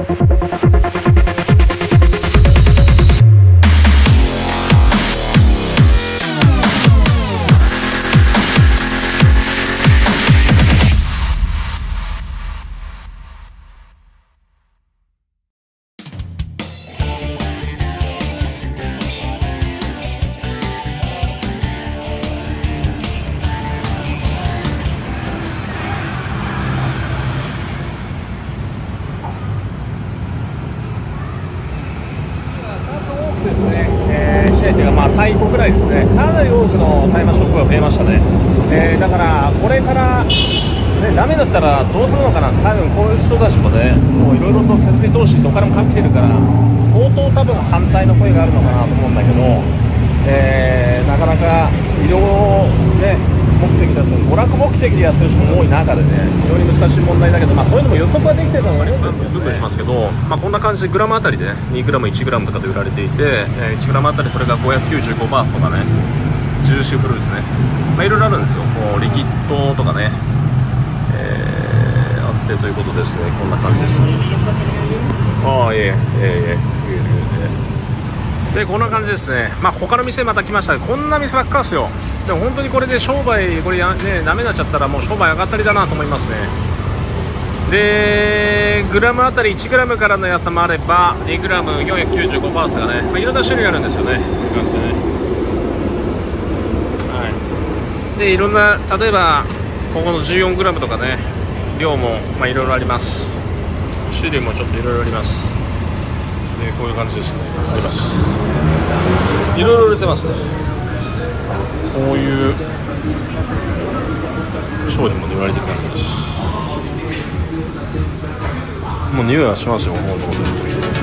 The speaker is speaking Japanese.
ですね、試合というか、タイ国内ですね、かなり多くの大麻ショップが増えましたね。だからこれから、ダメだったらどうするのかな、多分こういう人たちもね、もういろいろと設備投資、どこからもかけてるから、相当多分反対の声があるのかなと思うんだけど、なかなか医療、目的だと娯楽目的でやってる人も多い中でね、非常に難しい問題だけど、そういうのも予測はできてるのが悪いんですけどね。分しますけど、こんな感じでグラムあたりで、ね、2グラム、1グラムとかで売られていて、1グラムあたりこれが595バーツとかね、ジューシーフルーツね、いろいろあるんですよ。もうリキッドとかね、あってということですね。こんな感じです。でこんな感じですね。他の店また来ました。こんな店ばっかですよ。でも本当にこれで商売これダメになっちゃったらもう商売上がったりだなと思いますね。でグラムあたり1グラムからのやつもあれば2グラム495バーツがね、いろんな種類あるんですよね。こういう感じでね。でいろんな、例えばここの14グラムとかね、量もいろいろあります。種類もちょっといろいろあります。でこういう感じですね。あります。いろいろ売れてますね。こういう商品も売られてる感じです。もう匂いはしますよ。もう